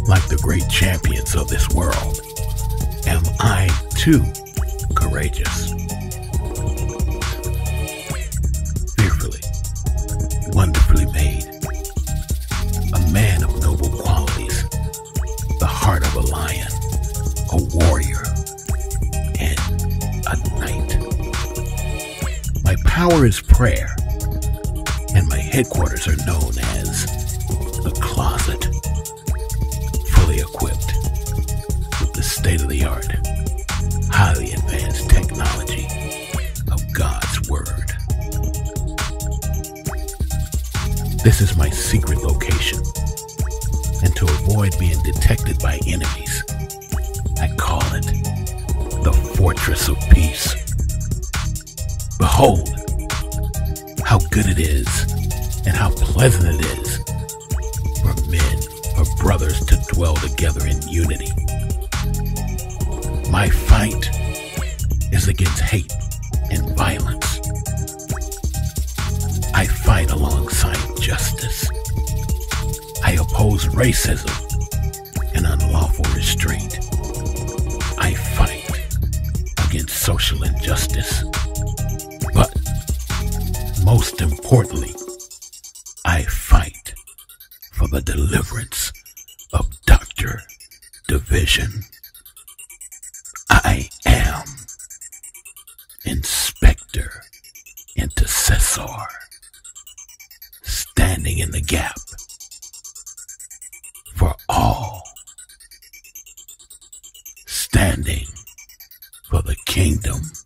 Like the great champions of this world, am I too courageous? Fearfully, wonderfully made, a man of noble qualities, the heart of a lion, a warrior, and a knight. My power is prayer, and my headquarters are known as the closet, fully equipped with the state-of-the-art, highly advanced technology of God's Word. This is my secret location, and to avoid being detected by enemies, I call it the Fortress of Peace. Behold, how good it is, and how pleasant it is for men, for brothers to dwell together in unity. My fight is against hate and violence. I fight alongside justice. I oppose racism and unlawful restraint. I fight against social injustice. But most importantly, I fight for the deliverance of Dr. Division. I am Inspector Intercessor, standing in the gap for all, standing for the kingdom.